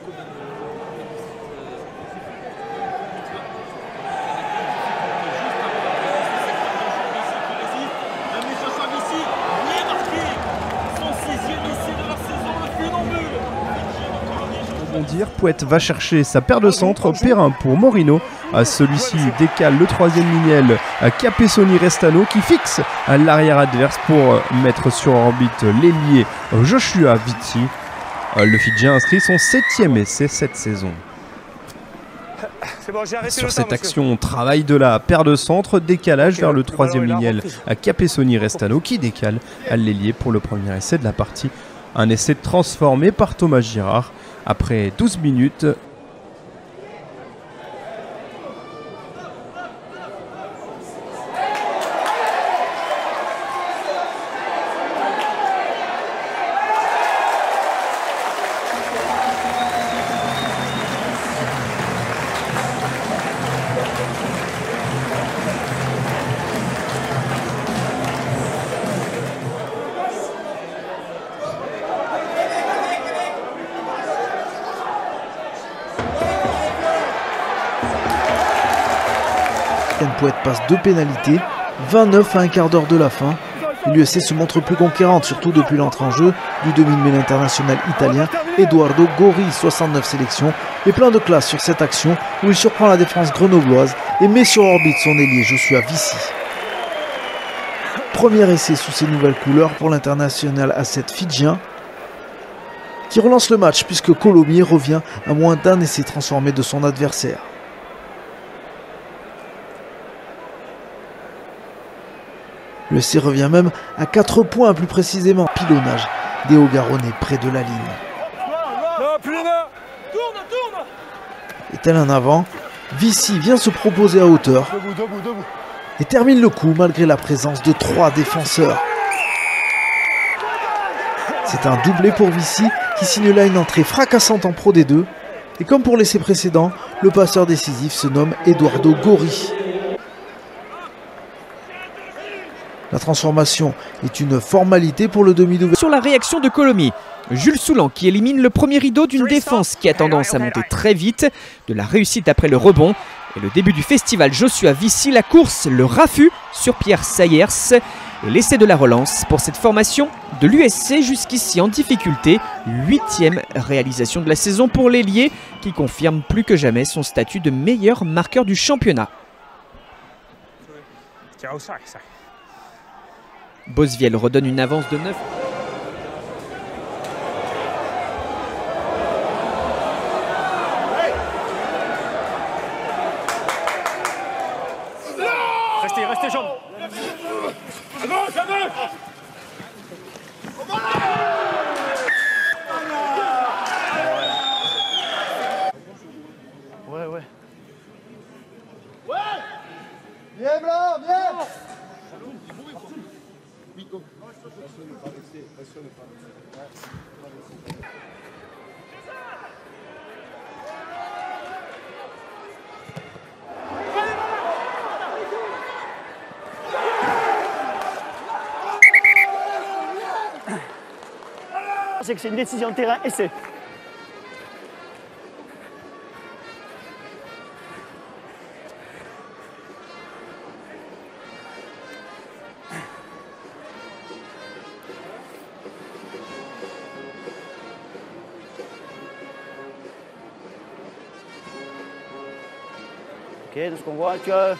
Pouette va chercher sa paire de centre, Perrin pour Morino. Celui-ci décale le troisième Miniel, Capessoni Restano qui fixe à l'arrière adverse pour mettre sur orbite l'ailier Joshua Vitti. Le Fidjien inscrit son 7e essai cette saison. Bon, sur cette action, travail de la paire de centre, décalage vers le troisième Miniel, Capessoni Restano qui décale à l'ailier pour le premier essai de la partie. Un essai transformé par Thomas Girard. Après 12 minutes, Pouette passe 2 pénalités, 29 à un quart d'heure de la fin. L'USC se montre plus conquérante, surtout depuis l'entrée en jeu du demi-mêlée international italien Edoardo Gori, 69 sélections, et plein de classe sur cette action où il surprend la défense grenobloise et met sur orbite son ailier Joshua Vici. Premier essai sous ses nouvelles couleurs pour l'international à 7 fidjien, qui relance le match puisque Colomiers revient à moins d'un essai transformé de son adversaire. Le C revient même à 4 points plus précisément. Pilonnage des Hauts-Garonnais près de la ligne. Et tel un avant, Vici vient se proposer à hauteur et termine le coup malgré la présence de 3 défenseurs. C'est un doublé pour Vici qui signe là une entrée fracassante en Pro D2. Et comme pour l'essai précédent, le passeur décisif se nomme Edoardo Gori. La transformation est une formalité pour le demi d'ouverture. Sur la réaction de Colomiers, Jules Soulan qui élimine le premier rideau d'une défense qui a tendance à monter très vite, de la réussite après le rebond et le début du festival Joshua Vici, la course, le raffut sur Pierre Sayers et l'essai de la relance pour cette formation de l'USC jusqu'ici en difficulté. 8e réalisation de la saison pour l'ailier qui confirme plus que jamais son statut de meilleur marqueur du championnat. Bosviel redonne une avance de 9. Restez jambes. À gauche, à gauche. Ouais. Viens blanc, viens. C'est que c'est une décision de terrain essai. Ok, de ce qu'on voit que...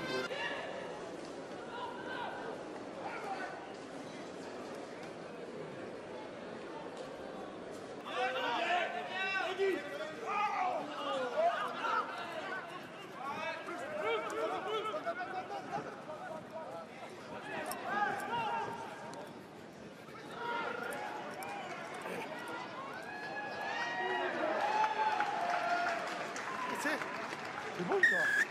C'est bon ça.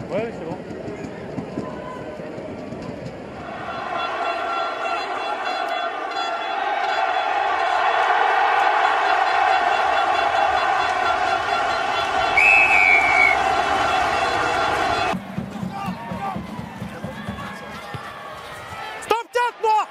Ouais, c'est bon. Stop 4 moi.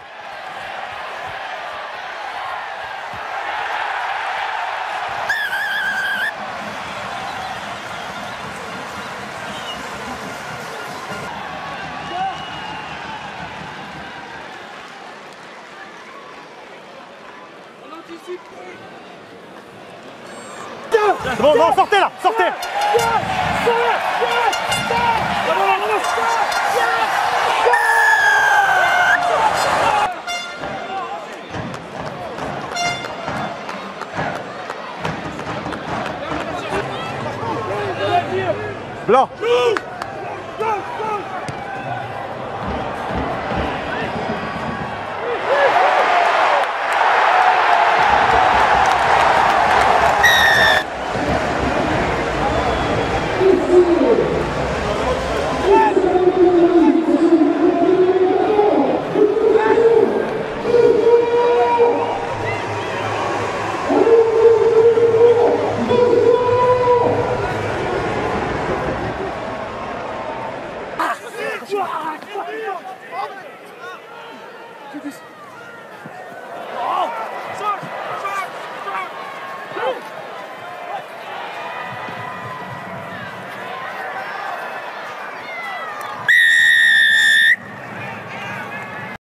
C'est bon, non, sortez là, sortez. Blanc.